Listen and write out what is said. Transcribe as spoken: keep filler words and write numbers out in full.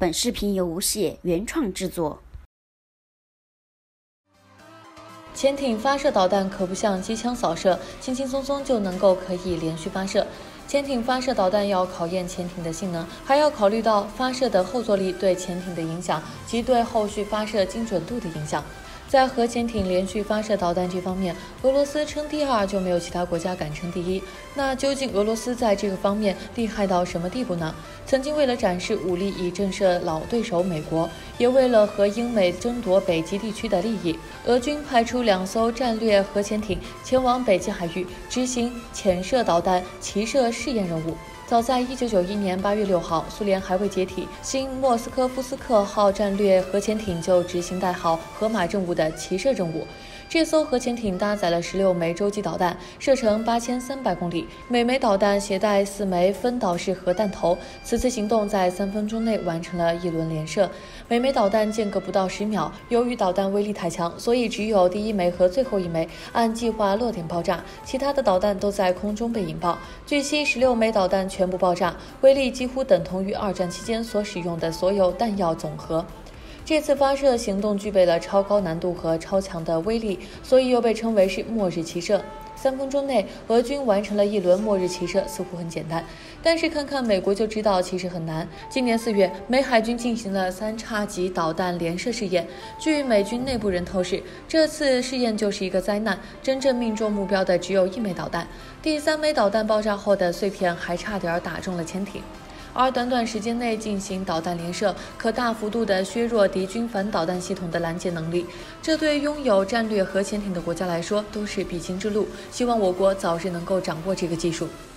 本视频由吴谢原创制作。 潜艇发射导弹可不像机枪扫射，轻轻松松就能够可以连续发射。潜艇发射导弹要考验潜艇的性能，还要考虑到发射的后坐力对潜艇的影响及对后续发射精准度的影响。在核潜艇连续发射导弹这方面，俄罗斯称第二就没有其他国家敢称第一。那究竟俄罗斯在这个方面厉害到什么地步呢？曾经为了展示武力以震慑老对手美国，也为了和英美争夺北极地区的利益，俄军派出两艘战略核潜艇前往北极海域执行潜射导弹齐射试验任务。早在一九九一年八月六号，苏联还未解体，新莫斯科夫斯克号战略核潜艇就执行代号河马任务的齐射任务。这艘核潜艇搭载了十六枚洲际导弹，射程八千三百公里，每枚导弹携带四枚分导式核弹头。此次行动在三分钟内完成了一轮连射，每枚导弹间隔不到十秒。由于导弹威力太强，所以只有第一枚和最后一枚按计划落点爆炸，其他的导弹都在空中被引爆。据悉，十六枚导弹全部爆炸，威力几乎等同于二战期间所使用的所有弹药总和。这次发射行动具备了超高难度和超强的威力，所以又被称为是末日齐射。三分钟内，俄军完成了一轮末日齐射，似乎很简单，但是看看美国就知道其实很难。今年四月，美海军进行了三叉戟导弹连射试验，据美军内部人透视，这次试验就是一个灾难，真正命中目标的只有一枚导弹，第三枚导弹爆炸后的碎片还差点打中了潜艇。而短短时间内进行导弹连射，可大幅度地削弱敌军反导弹系统的拦截能力，这对拥有战略核潜艇的国家来说都是必经之路。希望我国早日能够掌握这个技术。